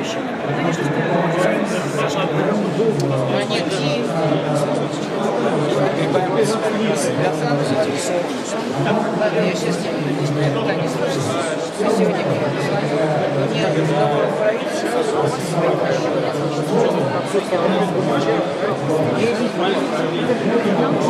вещами. Конечно, они активны. Я сейчас не слышу. Сегодня мне разговор в правительстве, я не знаю.